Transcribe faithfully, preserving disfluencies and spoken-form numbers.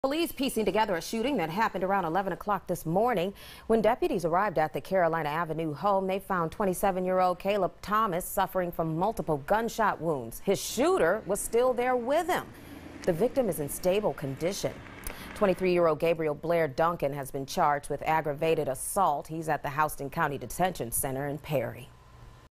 Police piecing together a shooting that happened around eleven o'clock this morning. When deputies arrived at the Carolina Avenue home, they found twenty-seven-year-old Kalup Thomas suffering from multiple gunshot wounds. His shooter was still there with him. The victim is in stable condition. twenty-three-year-old Gabriel Blair Duncan has been charged with aggravated assault. He's at the Houston County Detention Center in Perry.